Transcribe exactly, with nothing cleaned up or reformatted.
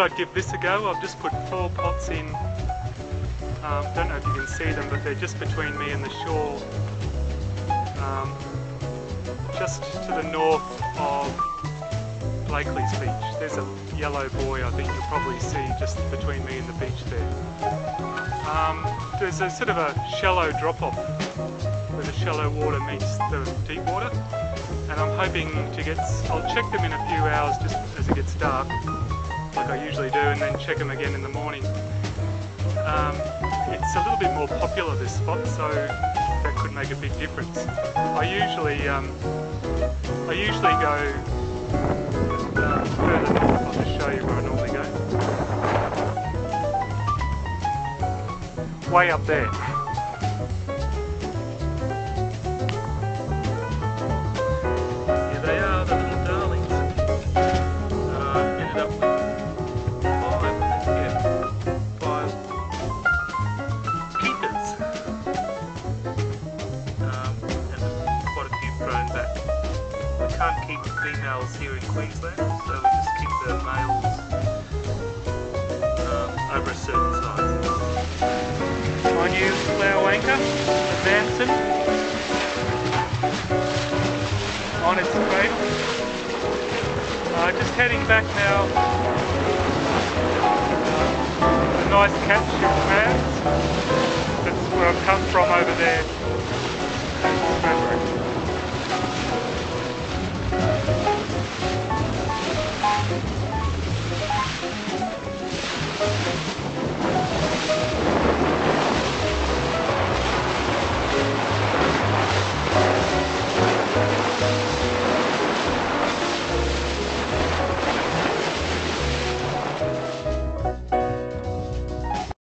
I'd give this a go. I've just put four pots in. Um, don't know if you can see them, but they're just between me and the shore. Um, just to the north of Blakely's beach. There's a yellow buoy I think you'll probably see just between me and the beach there. Um, there's a sort of a shallow drop-off where the shallow water meets the deep water, and I'm hoping to get, I'll check them in a few hours just as it gets dark, like I usually do, and then check them again in the morning. Um, it's a little bit more popular, this spot, so that could make a big difference. I usually um, I usually go uh, further north. I'll just show you where I normally go. Way up there. Here they are, the little darlings. And I ended up with five, yeah, five keepers. Um, and quite a few thrown back. We can't keep females here in Queensland, so we just keep the males um, over a certain size. My new plough anchor, advancing on its cradle. Uh, just heading back now. Uh, a nice catch of crabs. That's where I've come from over there.